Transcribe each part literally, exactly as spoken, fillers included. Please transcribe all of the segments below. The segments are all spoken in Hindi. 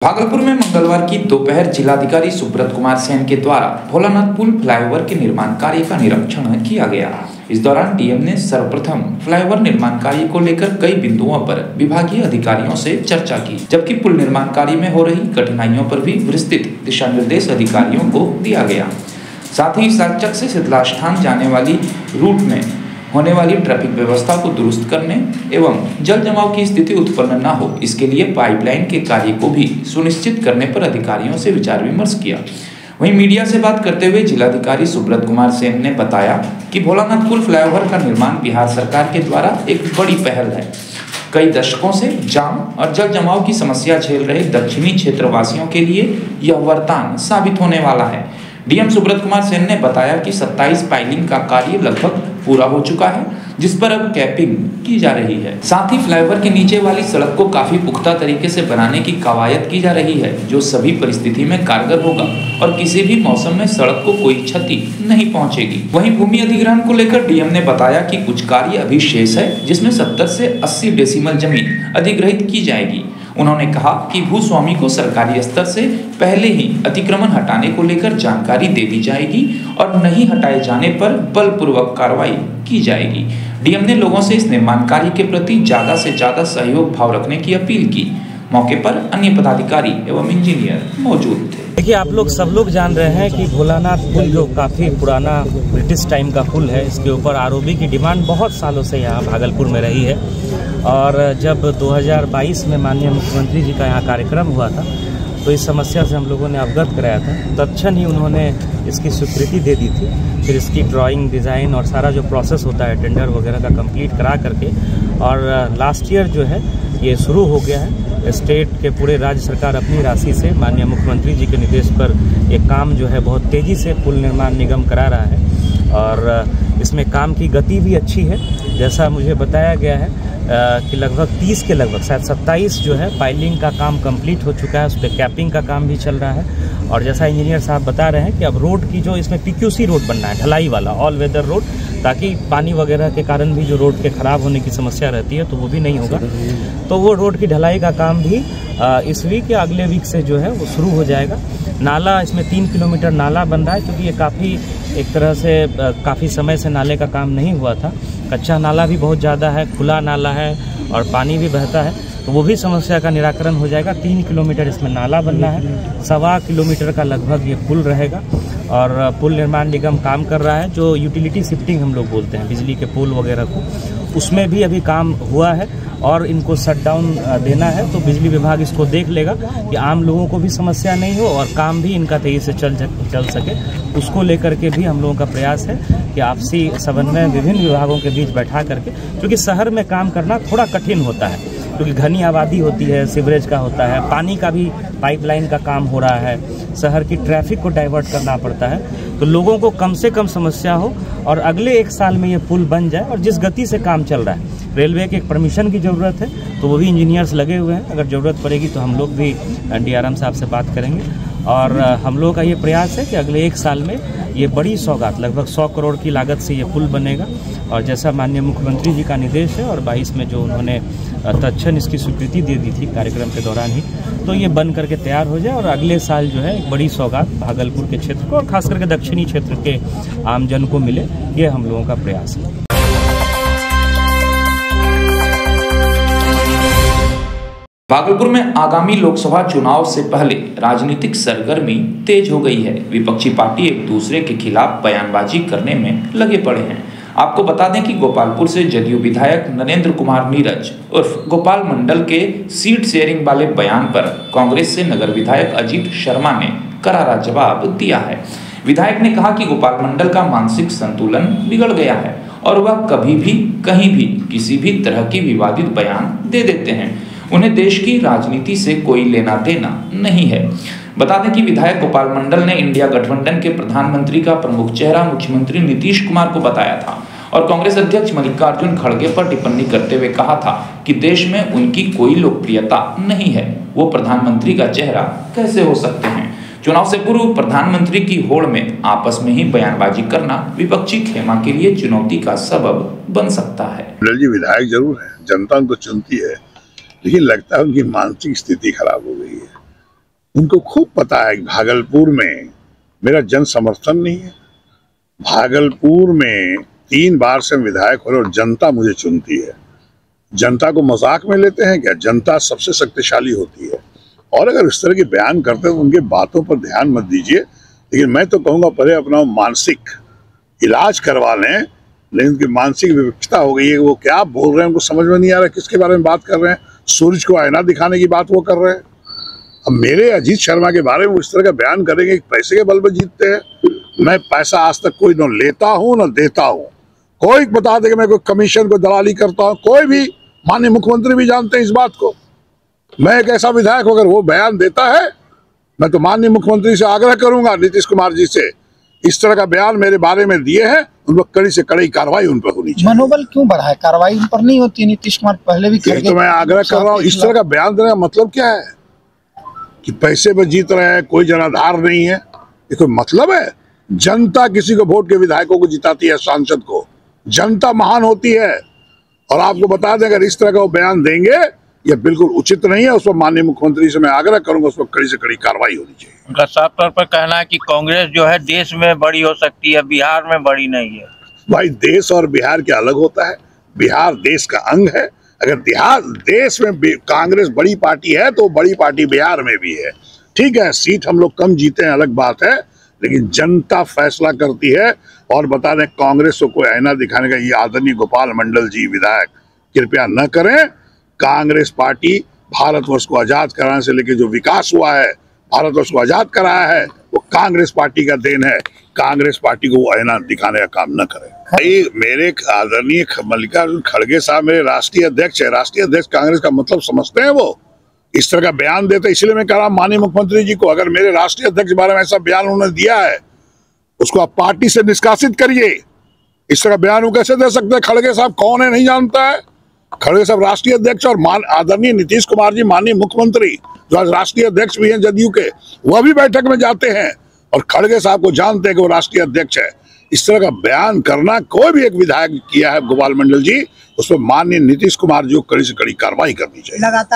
भागलपुर में मंगलवार की दोपहर जिलाधिकारी सुब्रत कुमार सेन के द्वारा भोलानाथ पुल फ्लाईओवर के निर्माण कार्य का निरीक्षण किया गया। इस दौरान डीएम ने सर्वप्रथम फ्लाईओवर निर्माण कार्य को लेकर कई बिंदुओं पर विभागीय अधिकारियों से चर्चा की, जबकि पुल निर्माण कार्य में हो रही कठिनाइयों पर भी विस्तृत दिशा निर्देश अधिकारियों को दिया गया। साथ ही साचक से शीतलास्थान जाने वाली रूट में होने वाली ट्रैफिक व्यवस्था को दुरुस्त करने एवं जल जमाव की स्थिति उत्पन्न न हो, इसके लिए पाइपलाइन के कार्य को भी सुनिश्चित करने पर अधिकारियों से विचार विमर्श किया। वहीं मीडिया से बात करते हुए जिलाधिकारी सुब्रत कुमार सेन ने बताया कि भोलानाथ पुल फ्लाईओवर का निर्माण बिहार सरकार के द्वारा एक बड़ी पहल है। कई दशकों से जाम और जल जमाव की समस्या झेल रहे दक्षिणी क्षेत्रवासियों के लिए यह वरदान साबित होने वाला है। डीएम सुब्रत कुमार सेन ने बताया कि सत्ताईस पाइलिंग का कार्य लगभग पूरा हो चुका है, जिस पर अब कैपिंग की जा रही है। साथ ही फ्लाईओवर के नीचे वाली सड़क को काफी पुख्ता तरीके से बनाने की कवायद की जा रही है, जो सभी परिस्थिति में कारगर होगा और किसी भी मौसम में सड़क को कोई क्षति नहीं पहुंचेगी। वहीं भूमि अधिग्रहण को लेकर डीएम ने बताया कि कुछ कार्य अभी शेष है, जिसमें सत्तर से अस्सी डेसिमल जमीन अधिग्रहित की जाएगी। उन्होंने कहा कि भूस्वामी को सरकारी स्तर से पहले ही अतिक्रमण हटाने को लेकर जानकारी दे दी जाएगी और नहीं हटाए जाने पर बलपूर्वक कार्रवाई की जाएगी। डीएम ने लोगों से इस निर्माण कार्य के प्रति ज्यादा से ज्यादा सहयोग भाव रखने की अपील की। मौके पर अन्य पदाधिकारी एवं इंजीनियर मौजूद थे। देखिए, आप लोग सब लोग जान रहे हैं कि भोलानाथ पुल जो काफ़ी पुराना ब्रिटिश टाइम का पुल है, इसके ऊपर आरओबी की डिमांड बहुत सालों से यहाँ भागलपुर में रही है। और जब दो हज़ार बाईस में माननीय मुख्यमंत्री जी का यहाँ कार्यक्रम हुआ था, तो इस समस्या से हम लोगों ने अवगत कराया था। तत्क्षण ही उन्होंने इसकी स्वीकृति दे दी थी। फिर इसकी ड्राइंग, डिज़ाइन और सारा जो प्रोसेस होता है टेंडर वगैरह का कंप्लीट करा करके, और लास्ट ईयर जो है ये शुरू हो गया है। स्टेट के पूरे राज्य सरकार अपनी राशि से माननीय मुख्यमंत्री जी के निर्देश पर ये काम जो है बहुत तेज़ी से पुल निर्माण निगम करा रहा है और इसमें काम की गति भी अच्छी है। जैसा मुझे बताया गया है कि लगभग तीस के लगभग शायद सत्ताईस जो है पाइलिंग का काम कंप्लीट हो चुका है, उस पर कैपिंग का काम भी चल रहा है। और जैसा इंजीनियर साहब बता रहे हैं कि अब रोड की जो इसमें पीक्यूसी रोड बनना है, ढलाई वाला ऑल वेदर रोड, ताकि पानी वगैरह के कारण भी जो रोड के ख़राब होने की समस्या रहती है तो वो भी नहीं होगा। तो वो रोड की ढलाई का काम भी इस वीक या अगले वीक से जो है वो शुरू हो जाएगा। नाला, इसमें तीन किलोमीटर नाला बन रहा है, क्योंकि ये काफ़ी एक तरह से काफ़ी समय से नाले का काम नहीं हुआ था। कच्चा नाला भी बहुत ज़्यादा है, खुला नाला है और पानी भी बहता है, तो वो भी समस्या का निराकरण हो जाएगा। तीन किलोमीटर इसमें नाला बनना है, सवा किलोमीटर का लगभग ये पुल रहेगा। और पुल निर्माण निगम काम कर रहा है, जो यूटिलिटी शिफ्टिंग हम लोग बोलते हैं, बिजली के पुल वगैरह को, उसमें भी अभी काम हुआ है और इनको शट डाउन देना है। तो बिजली विभाग इसको देख लेगा कि आम लोगों को भी समस्या नहीं हो और काम भी इनका तेजी से चल चल सके। उसको लेकर के भी हम लोगों का प्रयास है कि आपसी समन्वय विभिन्न विभागों के बीच बैठा करके, क्योंकि शहर में काम करना थोड़ा कठिन होता है, क्योंकि घनी आबादी होती है, सीवरेज का होता है, पानी का भी पाइपलाइन का काम हो रहा है, शहर की ट्रैफिक को डाइवर्ट करना पड़ता है। तो लोगों को कम से कम समस्या हो और अगले एक साल में ये पुल बन जाए। और जिस गति से काम चल रहा है, रेलवे के एक परमिशन की ज़रूरत है, तो वो भी इंजीनियर्स लगे हुए हैं। अगर ज़रूरत पड़ेगी तो हम लोग भी डीआरएम साहब से बात करेंगे। और हम लोगों का ये प्रयास है कि अगले एक साल में ये बड़ी सौगात, लगभग सौ करोड़ की लागत से ये पुल बनेगा। और जैसा माननीय मुख्यमंत्री जी का निर्देश है और बाईस में जो उन्होंने तत्क्षण इसकी स्वीकृति दे दी थी कार्यक्रम के दौरान ही, तो ये बन करके तैयार हो जाए और अगले साल जो है एक बड़ी सौगात भागलपुर के क्षेत्र को और खास करके दक्षिणी क्षेत्र के आमजन को मिले, ये हम लोगों का प्रयास है। भागलपुर में आगामी लोकसभा चुनाव से पहले राजनीतिक सरगर्मी तेज हो गई है। विपक्षी पार्टी एक दूसरे के खिलाफ बयानबाजी करने में लगे पड़े हैं। आपको बता दें कि गोपालपुर से जदयू विधायक नरेंद्र कुमार नीरज उर्फ गोपाल मंडल के सीट शेयरिंग वाले बयान पर कांग्रेस से नगर विधायक अजीत शर्मा ने करारा जवाब दिया है। विधायक ने कहा कि गोपाल मंडल का मानसिक संतुलन बिगड़ गया है और वह कभी भी कहीं भी किसी भी तरह की विवादित बयान दे देते हैं। उन्हें देश की राजनीति से कोई लेना देना नहीं है। बता दें कि विधायक गोपाल मंडल ने इंडिया गठबंधन के प्रधानमंत्री का प्रमुख चेहरा मुख्यमंत्री नीतीश कुमार को बताया था और कांग्रेस अध्यक्ष मल्लिकार्जुन खड़गे पर टिप्पणी करते हुए कहा था कि देश में उनकी कोई लोकप्रियता नहीं है, वो प्रधानमंत्री का चेहरा कैसे हो सकते हैं। चुनाव से पूर्व प्रधानमंत्री की होड़ में आपस में ही बयानबाजी करना विपक्षी खेमा के लिए चुनौती का सबब बन सकता है। जी विधायक जरूर है, जनता उनको चुनती है, लेकिन लगता है उनकी मानसिक स्थिति खराब हो गई है। उनको खूब पता है कि भागलपुर में मेरा जन समर्थन नहीं है। भागलपुर में तीन बार से विधायक हो रहे और जनता मुझे चुनती है। जनता को मजाक में लेते हैं क्या? जनता सबसे शक्तिशाली होती है। और अगर इस तरह के बयान करते हैं तो उनके बातों पर ध्यान मत दीजिए। लेकिन मैं तो कहूँगा पहले अपना मानसिक इलाज करवा लें। लेकिन उनकी मानसिक विविधता हो गई है। वो क्या बोल रहे हैं उनको समझ में नहीं आ रहा किसके बारे में बात कर रहे हैं। सूरज को आईना दिखाने की बात वो कर रहे हैं। अब मेरे अजीत शर्मा के बारे में वो इस तरह का बयान करेंगे कि पैसे के बल पर जीतते हैं। मैं पैसा आज तक कोई न लेता हूँ न देता हूँ। कोई बता दे कि मैं कोई कमीशन को दलाली करता हूँ, कोई भी। माननीय मुख्यमंत्री भी जानते हैं इस बात को। मैं एक ऐसा विधायक अगर वो बयान देता है, मैं तो माननीय मुख्यमंत्री से आग्रह करूंगा, नीतीश कुमार जी से, इस तरह का बयान मेरे बारे में दिए हैं, उन पर कड़ी से कड़ी कार्रवाई उन पर होनी चाहिए। मनोबल क्यों बढ़ा है? कार्रवाई उन पर नहीं होती? नीतीश कुमार पहले भी तो मैं आग्रह कर रहा हूँ, इस तरह का बयान देने का मतलब क्या है कि पैसे पर जीत रहे हैं, कोई जनाधार नहीं है? ये कोई मतलब है? जनता किसी को वोट के विधायकों को जिताती है, सांसद को। जनता महान होती है। और आपको बता दें अगर इस तरह का वो बयान देंगे, यह बिल्कुल उचित नहीं है। उस पर माननीय मुख्यमंत्री से मैं आग्रह करूंगा, उस पर कड़ी से कड़ी कार्रवाई होनी चाहिए। उनका साफ तौर पर कहना है कि कांग्रेस जो है देश में बड़ी हो सकती है, बिहार में बड़ी नहीं है। भाई देश और बिहार क्या अलग होता है? बिहार देश का अंग है। अगर बिहार देश में कांग्रेस बड़ी पार्टी है तो बड़ी पार्टी बिहार में भी है। ठीक है, सीट हम लोग कम जीते हैं, अलग बात है, लेकिन जनता फैसला करती है। और बता दें कांग्रेस को कोई आईना दिखाने का ये आदरणीय गोपाल मंडल जी विधायक कृपया न करें। कांग्रेस पार्टी भारतवर्ष को आजाद कराने से लेकर जो विकास हुआ है, भारतवर्ष को आजाद कराया है, वो कांग्रेस पार्टी का देन है। कांग्रेस पार्टी को वो आईना दिखाने का काम न करें। भाई मेरे आदरणीय मल्लिकार्जुन खड़गे साहब मेरे राष्ट्रीय अध्यक्ष है। राष्ट्रीय अध्यक्ष कांग्रेस का मतलब समझते हैं वो? इस तरह का बयान देते, इसलिए मैं कह रहा हूं माननीय मुख्यमंत्री जी को, अगर मेरे राष्ट्रीय अध्यक्ष के बारे में ऐसा बयान उन्होंने दिया है, उसको आप पार्टी से निष्कासित करिए। इस तरह बयान वो कैसे दे सकते हैं? खड़गे साहब कौन है नहीं जानता है? खड़गे साहब राष्ट्रीय अध्यक्ष और मान आदरणीय नीतीश कुमार जी माननीय मुख्यमंत्री जो आज राष्ट्रीय अध्यक्ष भी हैं जदयू के, वह भी बैठक में जाते हैं और खड़गे साहब को जानते हैं कि वो राष्ट्रीय अध्यक्ष है। इस तरह का बयान करना कोई भी एक विधायक किया है गोपाल मंडल जी, उस पर माननीय नीतीश कुमार जी को कड़ी से कड़ी कार्रवाई करनी चाहिए। लगातार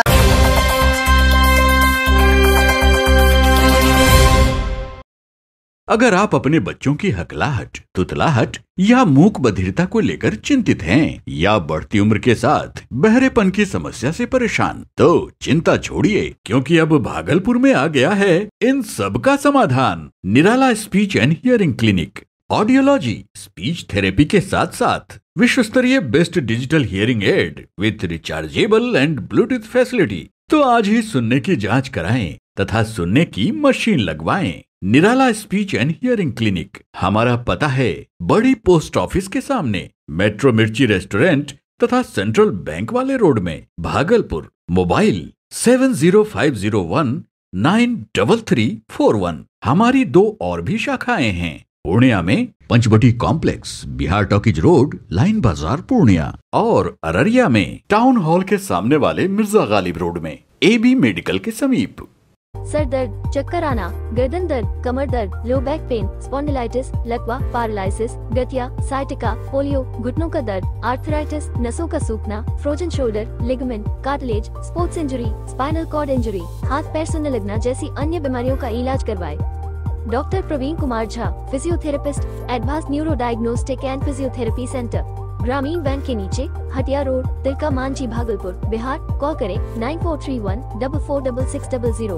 अगर आप अपने बच्चों की हकलाहट, तुतलाहट या मूक बधिरता को लेकर चिंतित हैं या बढ़ती उम्र के साथ बहरेपन की समस्या से परेशान, तो चिंता छोड़िए, क्योंकि अब भागलपुर में आ गया है इन सब का समाधान। Nirala speech and hearing clinic. Audiology, speech therapy के साथ साथ विश्व स्तरीय best digital hearing aid with rechargeable and Bluetooth facility. तो आज ही सुनने की जांच कराएं तथा सुनने की मशीन लगवाएं। Nirala speech and hearing clinic. हमारा पता है बड़ी पोस्ट ऑफिस के सामने, मेट्रो मिर्ची रेस्टोरेंट तथा सेंट्रल बैंक वाले रोड में, Bhagalpur. Mobile seven zero five zero one nine double three four one. हमारी दो और भी शाखाएं हैं, पूर्णिया में Panchvati complex, Bihar talkies road, Line Bazar Purnia, और अररिया में टाउन हॉल के सामने वाले मिर्जा गालिब रोड में, एबी मेडिकल के समीप। सर दर्द, चक्कर आना, गर्दन दर्द, कमर दर्द, लो बैक पेन, स्पॉन्डिलाइटिस, लकवा, पैरालिसिस, गठिया, साइटिका, पोलियो, घुटनों का दर्द, आर्थराइटिस, नसों का सूखना, frozen shoulder, ligament, cartilage, sports injury, spinal cord injury, हाथ पैर सुनने लगना जैसी अन्य बीमारियों का इलाज करवाए। Doctor Praveen Kumar Jha, physiotherapist, advance neuro diagnostic and physiotherapy centre, Gramin bank के नीचे, हटिया रोड, तिलका मांझी, भागलपुर, बिहार। कॉल करें nine four three one double four double six double zero.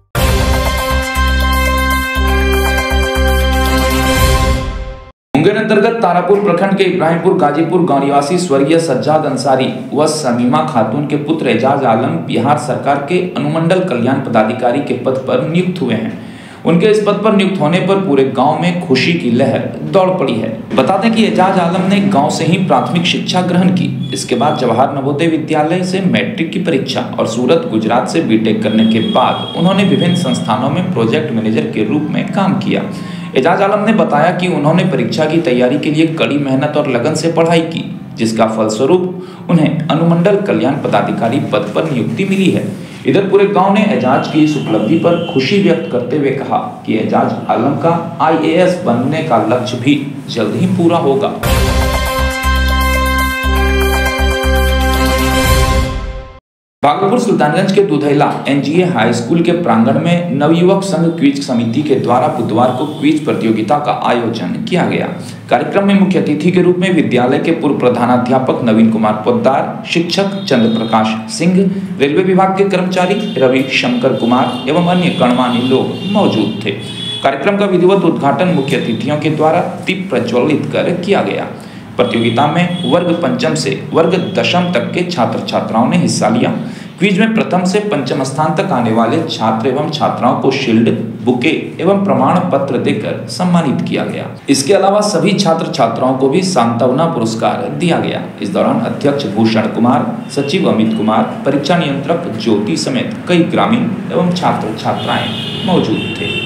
Munger अंतर्गत तारापुर प्रखंड के इब्राहिमपुर गाजीपुर गांव निवासी स्वर्गीय सज्जाद अंसारी व समीमा खातून के पुत्र एजाज आलम बिहार सरकार के अनुमंडल कल्याण पदाधिकारी के पद पर नियुक्त हुए हैं। उनके इस पद पर नियुक्त होने पर पूरे गांव में खुशी की लहर दौड़ पड़ी है। बता दें कि एजाज आलम ने गांव से ही प्राथमिक शिक्षा ग्रहण की। इसके बाद जवाहर नवोदय विद्यालय से मैट्रिक की परीक्षा और सूरत गुजरात से बीटेक करने के बाद उन्होंने विभिन्न संस्थानों में प्रोजेक्ट मैनेजर के रूप में काम किया। एजाज आलम ने बताया कि उन्होंने परीक्षा की तैयारी के लिए कड़ी मेहनत और लगन से पढ़ाई की, जिसका फलस्वरूप उन्हें अनुमंडल कल्याण पदाधिकारी पद पर नियुक्ति मिली है। इधर पूरे गांव ने एजाज की इस उपलब्धि पर खुशी व्यक्त करते हुए कहा कि एजाज आलम का आई ए एस बनने का लक्ष्य भी जल्द ही पूरा होगा। भागलपुर सुल्तानगंज के दुधैला एनजीए हाई स्कूल के प्रांगण में नवयुवक संघ क्विज समिति के द्वारा बुधवार को क्विज प्रतियोगिता का आयोजन किया गया। कार्यक्रम में मुख्य अतिथि के रूप में विद्यालय के पूर्व प्रधानाध्यापक नवीन कुमार पोद्दार, शिक्षक चंद्र प्रकाश सिंह, रेलवे विभाग के कर्मचारी रवि शंकर कुमार एवं अन्य गणमान्य लोग मौजूद थे। कार्यक्रम का विधिवत उद्घाटन मुख्य अतिथियों के द्वारा दीप प्रज्वलित कर किया गया। प्रतियोगिता में वर्ग पंचम से वर्ग दशम तक के छात्र छात्राओं ने हिस्सा लिया। क्विज में प्रथम से पंचम स्थान तक आने वाले छात्र एवं छात्राओं को शील्ड, बुके एवं प्रमाण पत्र देकर सम्मानित किया गया। इसके अलावा सभी छात्र छात्राओं को भी सांत्वना पुरस्कार दिया गया। इस दौरान अध्यक्ष भूषण कुमार, सचिव अमित कुमार, परीक्षा नियंत्रक ज्योति समेत कई ग्रामीण एवं छात्र छात्राएं मौजूद थे।